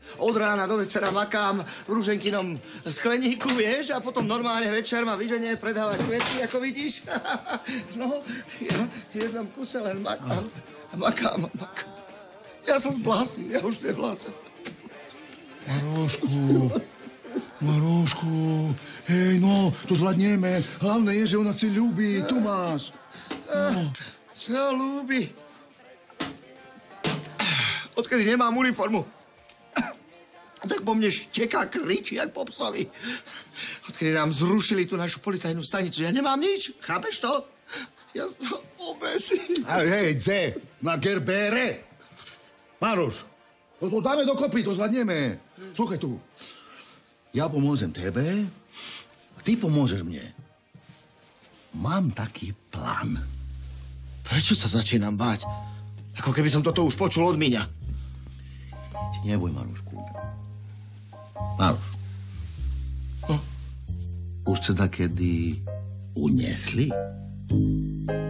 Od rána do večera makám v Ruženkinom skleníku, vieš, a potom normálne večer ma vyženie predávať kvety, ako vidíš. No, ja v jednom kuse len makám. Ja sa zbláznim, ja už nevládzem. Marošku, hej, no, to zvládneme. Hlavné je, že ona si ľúbi, tu máš. Čo ľúbi? Odkedy nemám uniformu, tak po mne šteká, kričí, jak po psovi. Odkedy nám zrušili tú našu policajnú stanicu, ja nemám nič, chápeš to? Ja sa obesím. Hej, dze, na gerbére. Maroš, to dáme dokopy, to zvládneme. Sluchaj tu, ja pomôžem tebe a ty pomôžeš mne. Mám taký plán. Prečo sa začínam báť? Ako keby som toto už počul od Míňa. Neboj, Marušku. Maruš. Už sa takedy uniesli?